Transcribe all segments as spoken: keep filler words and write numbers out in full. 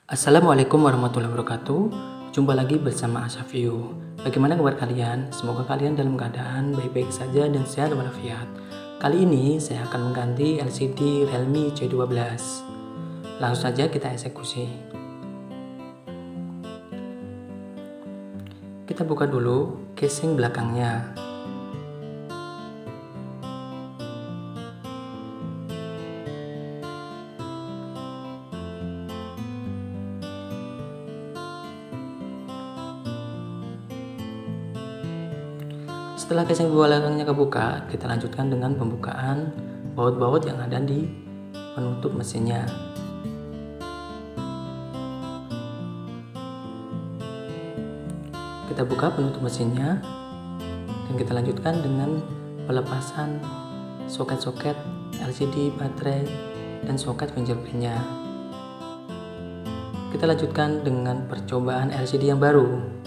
Assalamualaikum warahmatullahi wabarakatuh. Jumpa lagi bersama Asyafiu. Bagaimana kabar kalian? Semoga kalian dalam keadaan baik-baik saja dan sehat walafiat. Kali ini saya akan mengganti L C D Realme C dua belas. Langsung saja kita eksekusi. Kita buka dulu casing belakangnya. Setelah casing belakangnya kebuka, kita lanjutkan dengan pembukaan baut-baut yang ada di penutup mesinnya. Kita buka penutup mesinnya dan kita lanjutkan dengan pelepasan soket-soket L C D, baterai, dan soket fingerprintnya. Kita lanjutkan dengan percobaan L C D yang baru.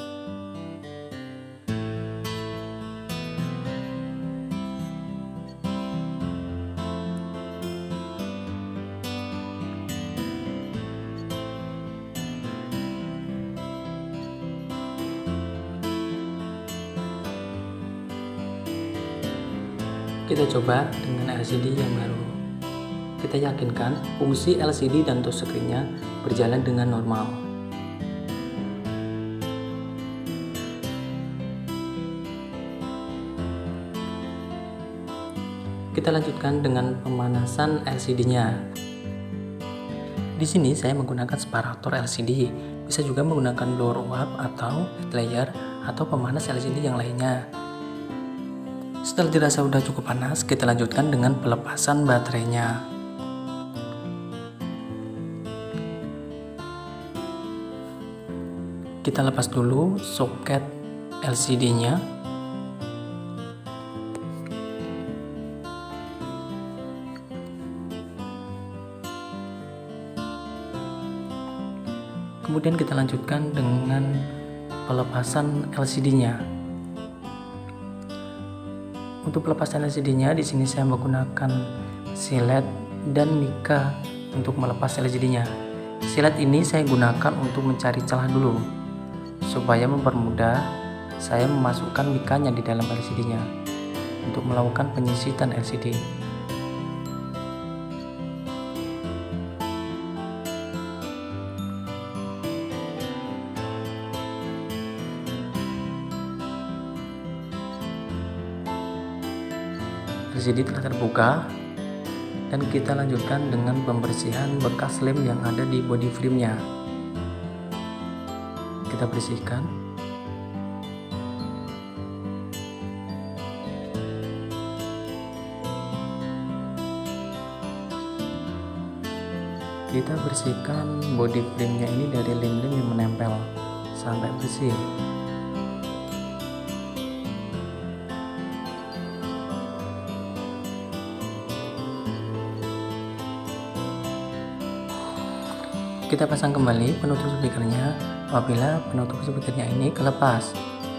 Kita coba dengan L C D yang baru. Kita yakinkan fungsi L C D dan touchscreen-nya berjalan dengan normal. Kita lanjutkan dengan pemanasan L C D-nya. Di sini saya menggunakan separator L C D, bisa juga menggunakan blower uap atau head layer atau pemanas L C D yang lainnya. Setelah dirasa sudah cukup panas, kita lanjutkan dengan pelepasan baterainya. Kita lepas dulu soket L C D-nya. Kemudian kita lanjutkan dengan pelepasan L C D-nya. Untuk pelepasan L C D-nya, di sini saya menggunakan silet dan mika untuk melepas L C D-nya. Silet ini saya gunakan untuk mencari celah dulu, supaya mempermudah saya memasukkan mikanya di dalam L C D-nya untuk melakukan penyisitan L C D. L C D telah terbuka dan kita lanjutkan dengan pembersihan bekas lem yang ada di body frame-nya. Kita bersihkan. Kita bersihkan body frame-nya ini dari lem-lem yang menempel sampai bersih. Kita pasang kembali penutup speakernya apabila penutup speakernya ini kelepas.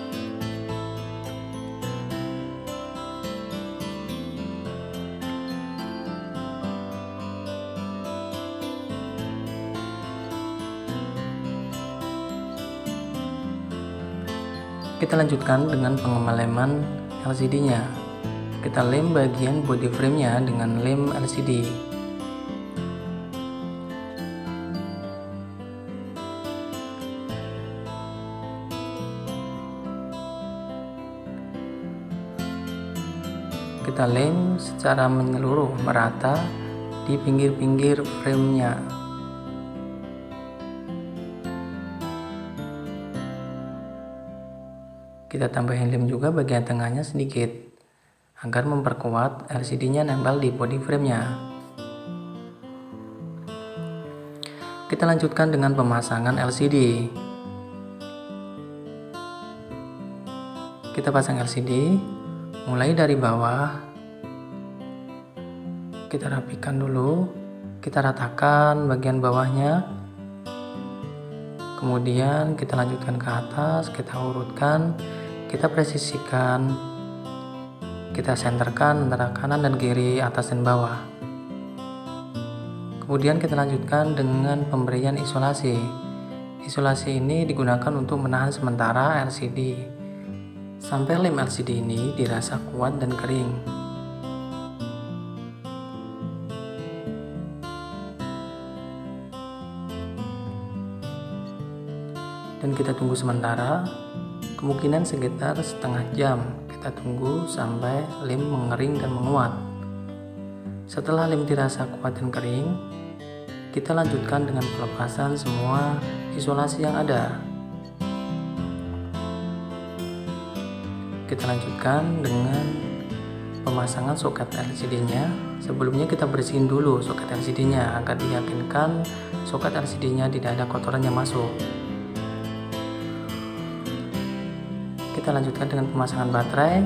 Kita lanjutkan dengan pengeleman L C D-nya. Kita lem bagian body frame-nya dengan lem L C D. Kita lem secara menyeluruh merata di pinggir-pinggir frame-nya. Kita tambahin lem juga bagian tengahnya sedikit agar memperkuat L C D-nya nempel di body frame-nya. Kita lanjutkan dengan pemasangan L C D. Kita pasang L C D mulai dari bawah. Kita rapikan dulu, kita ratakan bagian bawahnya, kemudian kita lanjutkan ke atas, kita urutkan, kita presisikan, kita senterkan antara kanan dan kiri, atas dan bawah. Kemudian kita lanjutkan dengan pemberian isolasi. Isolasi ini digunakan untuk menahan sementara L C D sampai lem L C D ini dirasa kuat dan kering. Dan kita tunggu sementara, kemungkinan sekitar setengah jam. Kita tunggu sampai lem mengering dan menguat. Setelah lem dirasa kuat dan kering, kita lanjutkan dengan pelepasan semua isolasi yang ada. Kita lanjutkan dengan pemasangan soket L C D-nya. Sebelumnya kita bersihin dulu soket L C D-nya agar diyakinkan soket L C D-nya tidak ada kotoran yang masuk. Kita lanjutkan dengan pemasangan baterai.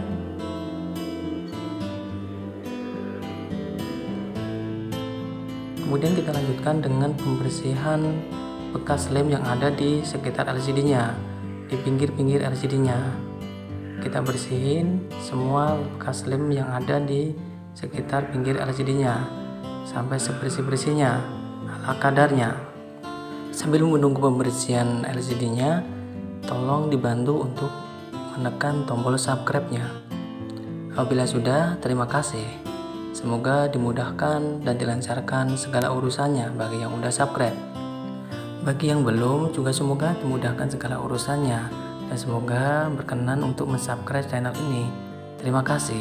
Kemudian kita lanjutkan dengan pembersihan bekas lem yang ada di sekitar L C D-nya, di pinggir-pinggir L C D-nya. Kita bersihin semua bekas lem yang ada di sekitar pinggir L C D-nya sampai sebersih-bersihnya ala kadarnya. Sambil menunggu pembersihan L C D-nya, tolong dibantu untuk menekan tombol subscribe-nya. Apabila sudah, terima kasih. Semoga dimudahkan dan dilancarkan segala urusannya bagi yang udah subscribe. Bagi yang belum juga semoga dimudahkan segala urusannya dan semoga berkenan untuk mensubscribe channel ini. Terima kasih.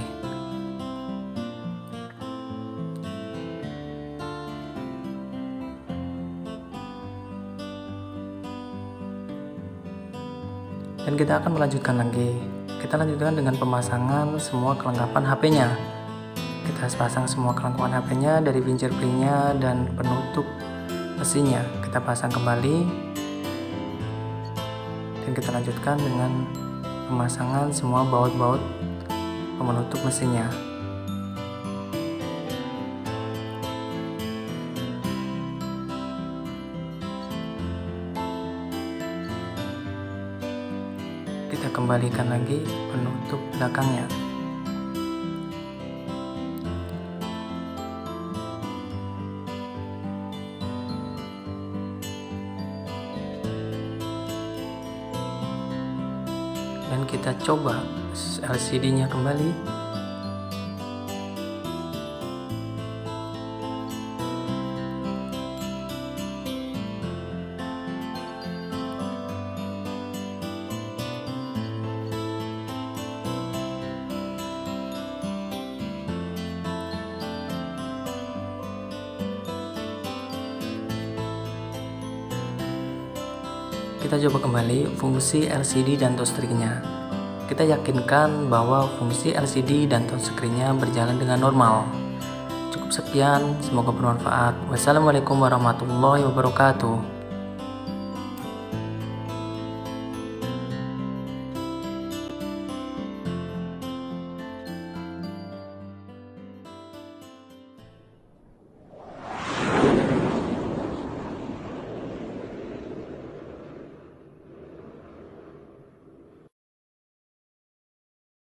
Dan kita akan melanjutkan lagi. Kita lanjutkan dengan pemasangan semua kelengkapan H P-nya. Kita pasang semua kelengkapan H P-nya dari fingerprint-nya dan penutup mesinnya. Kita pasang kembali dan kita lanjutkan dengan pemasangan semua baut-baut penutup mesinnya. Kita kembalikan lagi penutup belakangnya. Dan kita coba L C D-nya kembali. Kita coba kembali fungsi L C D dan touchscreen-nya. Kita yakinkan bahwa fungsi L C D dan touchscreen-nya berjalan dengan normal. Cukup sekian, semoga bermanfaat. Wassalamualaikum warahmatullahi wabarakatuh.